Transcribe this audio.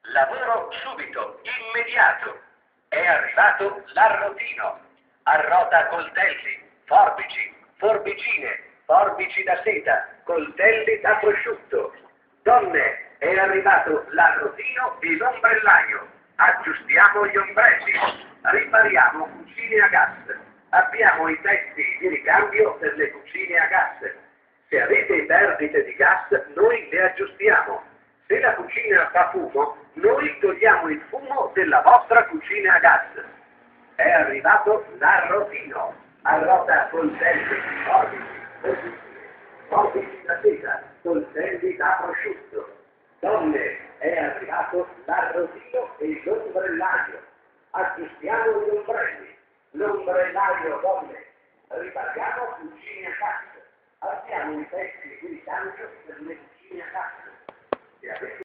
Lavoro subito, immediato. È arrivato l'arrotino. Arrota coltelli, forbici, forbicine, forbici da seta, coltelli da prosciutto. Donne, è arrivato l'arrotino e l'ombrellaio. Aggiustiamo gli ombrelli. Ripariamo cucine a gas. Abbiamo i pezzi di ricambio per le cucine a gas. Se avete perdite di gas, noi le aggiustiamo. Se la cucina fa fumo, noi togliamo il fumo della vostra cucina a gas. È arrivato l'arrotino. Arrota coltelli, forbici, forbici da seta, coltelli da prosciutto. Donne, è arrivato l'arrotino e l'ombrellaio. Aggiustiamo gli ombrelli. L'ombrellaio, donne. Ripariamo cucine a gas. Abbiamo i pezzi di ricambio per le cucine a gas. Se avete